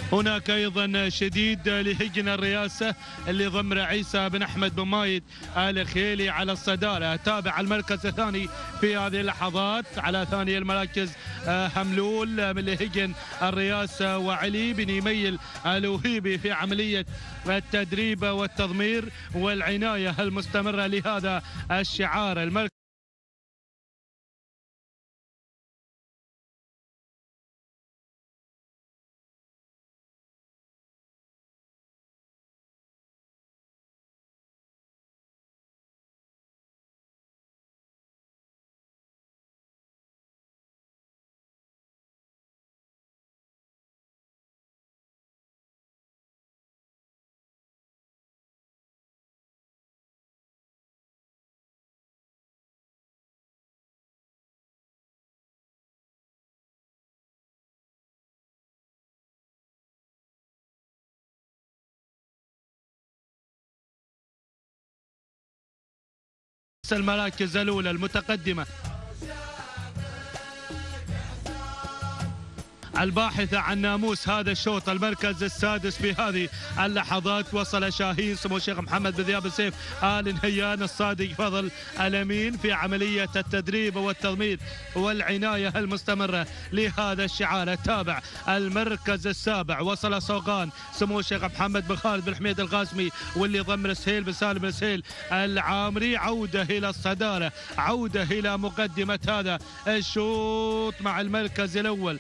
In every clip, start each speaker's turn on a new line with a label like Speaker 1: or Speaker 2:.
Speaker 1: هناك ايضا شديد لهجن الرئاسه اللي ضمره عيسى بن احمد بن مايد ال خيلي على الصداره. تابع المركز الثاني في هذه اللحظات على ثاني المراكز هملول من لهجن الرئاسه وعلي بن يميل الوهيبي في عمليه التدريب والتضمير والعنايه المستمره لهذا الشعار. المركز المراكز الأولى المتقدمة الباحثة عن ناموس هذا الشوط. المركز السادس في هذه اللحظات وصل شاهين سمو الشيخ محمد بن ذياب السيف آل نهيان الصادق فضل الأمين في عملية التدريب والتضمير والعناية المستمرة لهذا الشعار. تابع المركز السابع وصل صوغان سمو الشيخ محمد بن خالد بن حميد القاسمي واللي ضمر سهيل بن سالم بن سهيل العامري. عودة إلى الصدارة، عودة إلى مقدمة هذا الشوط مع المركز الأول.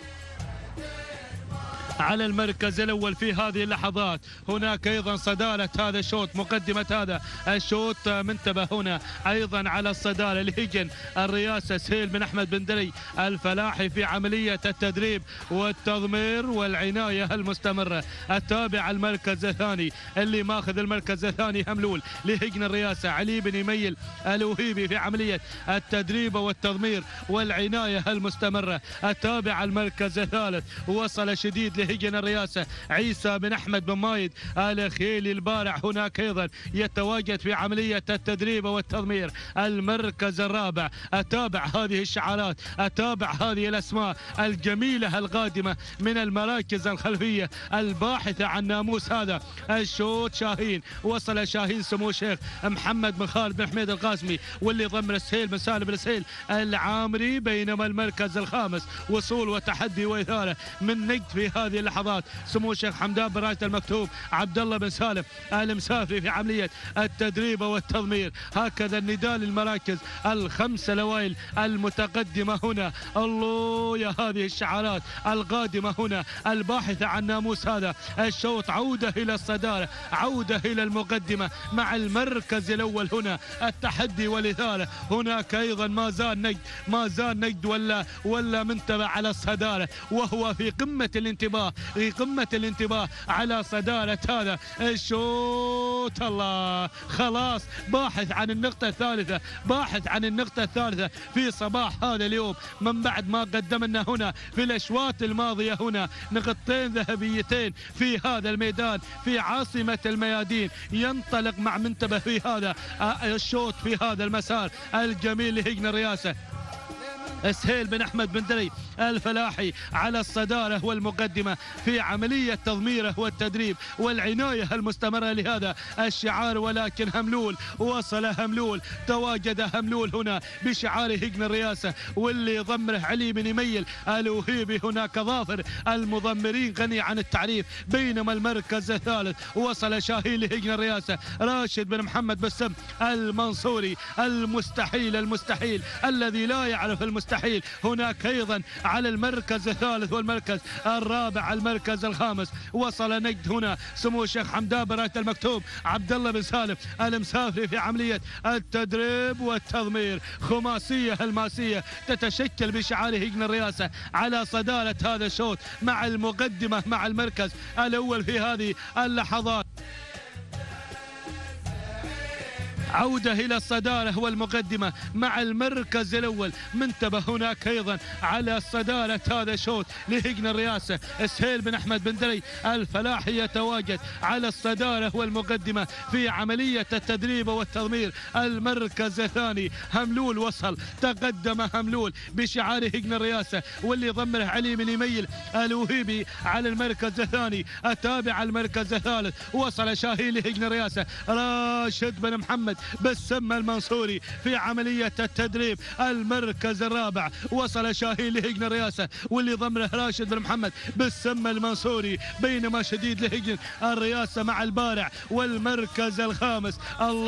Speaker 1: على المركز الأول في هذه اللحظات هناك أيضا صدارة هذا الشوط، مقدمة هذا الشوط. منتبه هنا أيضا على الصدارة لهجن الرئاسة سهيل بن أحمد بن دري الفلاحي في عملية التدريب والتضمير والعناية المستمرة. التابع المركز الثاني اللي ماخذ المركز الثاني هملول لهجن الرئاسة علي بن يميل الوهيبي في عملية التدريب والتضمير والعناية المستمرة. التابع المركز الثالث وصل شديد هجن الرئاسة عيسى بن أحمد بن مايد آل خيلي البارع هناك أيضا يتواجد في عملية التدريب والتضمير. المركز الرابع. أتابع هذه الشعارات، أتابع هذه الأسماء الجميلة القادمة من المراكز الخلفية الباحثة عن ناموس هذا الشوط. شاهين وصل شاهين سمو الشيخ محمد بن خالد بن حميد القاسمي واللي ضمن سهيل بن سالم بن سهيل العامري. بينما المركز الخامس وصول وتحدي وإثارة من نجد في هذه اللحظات سمو الشيخ حمدان بن راشد المكتوب عبد الله بن سالم المسافري في عمليه التدريب والتضمير. هكذا النداء للمراكز الخمسه الاوائل المتقدمه هنا. الله يا هذه الشعارات القادمه هنا الباحثه عن ناموس هذا الشوط. عوده الى الصداره، عوده الى المقدمه مع المركز الاول هنا. التحدي والاثاره هناك ايضا ما زال نجد، ما زال نجد ولا منتبه على الصداره وهو في قمه الانتباه، في قمة الانتباه على صدارة هذا الشوط. الله خلاص باحث عن النقطة الثالثة، باحث عن النقطة الثالثة في صباح هذا اليوم من بعد ما قدمنا هنا في الأشواط الماضية هنا نقطتين ذهبيتين في هذا الميدان في عاصمة الميادين. ينطلق مع منتبه في هذا الشوط في هذا المسار الجميل لهجن الرئاسة سهيل بن أحمد بن دري الفلاحي على الصدارة والمقدمة في عملية تضميره والتدريب والعناية المستمرة لهذا الشعار. ولكن هملول وصل، هملول تواجد هملول هنا بشعار هجن الرئاسة واللي ضمره علي بن يميل الوهيبي. هناك ظافر المضمرين غني عن التعريف. بينما المركز الثالث وصل شاهين لهجن الرئاسة راشد بن محمد بسم المنصوري. المستحيل، المستحيل الذي لا يعرف المستحيل. هناك ايضا على المركز الثالث والمركز الرابع المركز الخامس وصل نجد هنا سمو الشيخ حمدان بن راشد المكتوب عبد الله بن سالم المسافري في عمليه التدريب والتضمير. خماسيه الماسيه تتشكل بشعار هجن الرئاسه على صداره هذا الشوط مع المقدمه مع المركز الاول في هذه اللحظات. عودة إلى الصدارة والمقدمة مع المركز الأول. منتبه هناك أيضا على صدارة هذا الشوط لهجن الرئاسة سهيل بن أحمد بن دري الفلاحي يتواجد على الصدارة والمقدمة في عملية التدريب والتضمير. المركز الثاني هملول وصل، تقدم هملول بشعار هجن الرئاسة واللي ضمره علي بن يميل الوهيبي على المركز الثاني. التابع المركز الثالث وصل شاهين لهجن الرئاسة راشد بن محمد بسم المنصوري في عملية التدريب. المركز الرابع وصل شاهين لهجن الرئاسة واللي ضمره راشد بن محمد بسم المنصوري، بينما شديد لهجن الرئاسة مع البارع. والمركز الخامس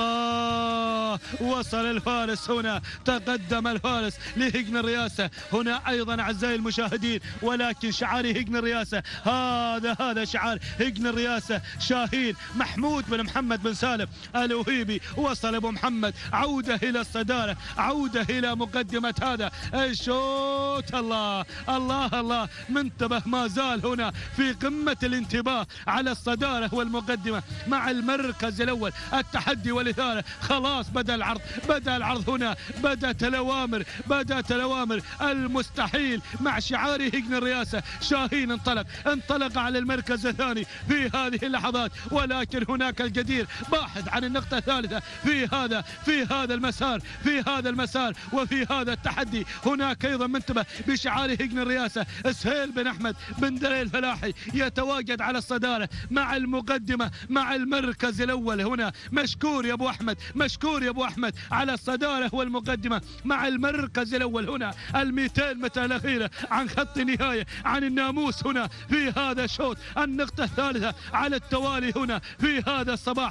Speaker 1: الله وصل الفارس، هنا تقدم الفارس لهجن الرئاسة. هنا أيضا أعزائي المشاهدين ولكن شعار هجن الرئاسة هذا شعار هجن الرئاسة. شاهين محمود بن محمد بن سالم الوهيبي وصل ابو محمد، عودة الى الصدارة، عودة الى مقدمة هذا الشوط. الله الله الله، منتبه ما زال هنا في قمة الانتباه على الصدارة والمقدمة مع المركز الاول. التحدي والاثارة، خلاص بدأ العرض هنا، بدأت الأوامر المستحيل مع شعار هجن الرئاسة. شاهين انطلق على المركز الثاني في هذه اللحظات، ولكن هناك الجدير باحث عن النقطة الثالثة في هذا المسار وفي هذا التحدي. هناك ايضا منتبه بشعار هجن الرئاسة سهيل بن احمد بن دري الفلاحي يتواجد على الصدارة مع المقدمة مع المركز الاول. هنا مشكور يا ابو احمد على الصدارة والمقدمة مع المركز الاول. هنا ال200 متر الاخيرة عن خط النهاية، عن الناموس هنا في هذا الشوط. النقطة الثالثة على التوالي هنا في هذا الصباح.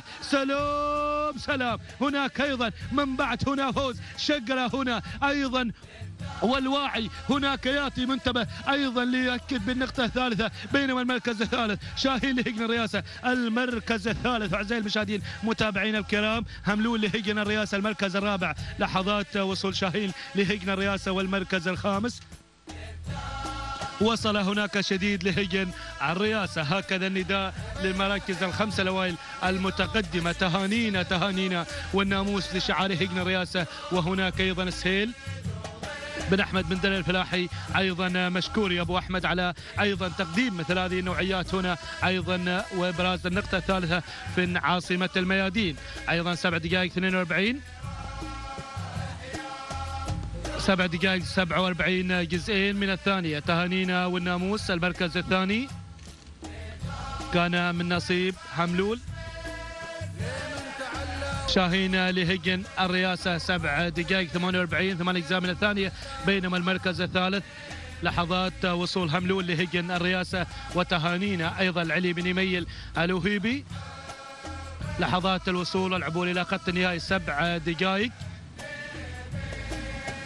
Speaker 1: سلام هناك ايضا من بعد هنا فوز شقرة هنا ايضا، والواعي هناك ياتي منتبه ايضا ليؤكد بالنقطة الثالثة. بينما المركز الثالث شاهين لهجن الرئاسة. المركز الثالث اعزائي المشاهدين متابعينا الكرام هملول لهجن الرئاسة. المركز الرابع لحظات وصول شاهين لهجن الرئاسة. والمركز الخامس وصل هناك شديد لهجن الرئاسة. هكذا النداء للمراكز الخمسة الأوائل المتقدمة. تهانينا والناموس لشعار هجن الرئاسة. وهناك أيضا سهيل بن أحمد بن دري الفلاحي أيضا مشكور يا أبو أحمد على أيضا تقديم مثل هذه النوعيات هنا أيضا، وإبراز النقطة الثالثة في عاصمة الميادين. أيضا 7 دقائق 42 7 دقائق 47 جزئين من الثانية. تهانينا والناموس. المركز الثاني كان من نصيب هملول. شاهين لهجن الرئاسة 7 دقائق 48 8 أجزاء من الثانية. بينما المركز الثالث لحظات وصول هملول لهجن الرئاسة. وتهانينا أيضا علي بن يميل الوهيبي لحظات الوصول والعبور إلى خط النهائي 7 دقائق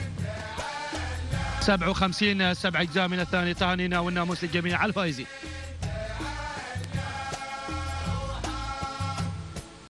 Speaker 1: 57 7 أجزاء من الثانية. تهانينا والناموس للجميع على الفائزين.